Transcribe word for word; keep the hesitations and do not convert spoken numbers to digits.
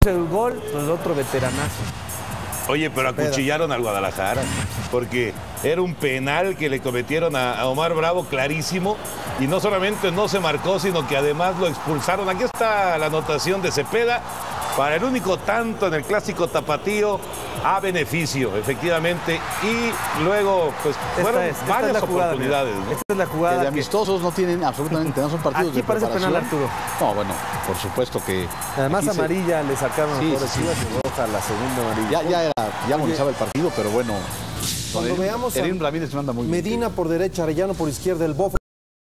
el gol, pues otro veteranazo. Oye, pero acuchillaron al Guadalajara, porque era un penal que le cometieron a, a Omar Bravo clarísimo, y no solamente no se marcó, sino que además lo expulsaron. Aquí está la anotación de Cepeda, para el único tanto en el clásico tapatío, a beneficio, efectivamente, y luego, pues, Esta fueron es, esta varias es la jugada, oportunidades, mira. ¿no? Esta es la jugada. De que... amistosos no tienen absolutamente, no son partidos Aquí de parece preparación. penal, Arturo. No, bueno, por supuesto que... Además aquí se- amarilla le sacaron Sí, a Torres sí, sí. Chivas y roja la segunda amarilla. Ya, ya, era, ya agonizaba el partido, pero bueno. Cuando Erin- veamos a Erin Ramírez no anda muy bien. Medina por derecha, Arellano por izquierda, el Bofo